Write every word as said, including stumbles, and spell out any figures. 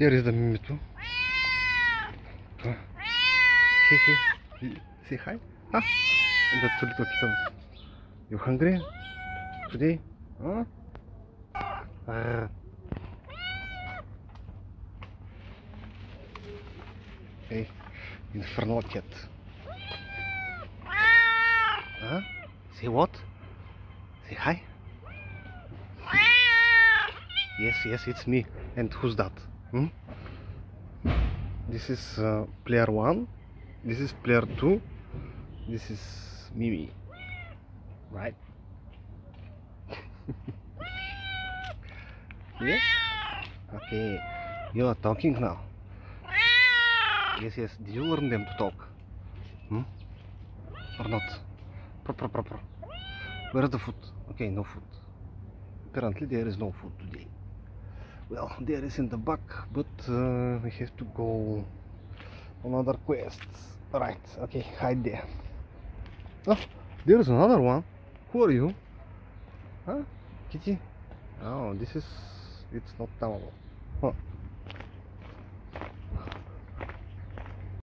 There is the Mimi too. Uh, hey, hey. Say hi. Huh? And the two little kittens. You hungry today? Huh? Uh, hey, infernal cat. Huh? Say what? Say hi. Yes, yes, it's me. And who's that? Hmm? This is uh, player one. This is player two. This is Mimi. Right? Yeah? Okay. You are talking now. Yes, yes. Did you learn them to talk? Hmm? Or not? Proper, proper. Where's the food? Okay, no food. Apparently there is no food today. Well, there is in the back, but uh, we have to go on other quests. Right, okay, hide there. Oh, there is another one. Who are you? Huh? Kitty? Oh, this is... it's not download. Huh.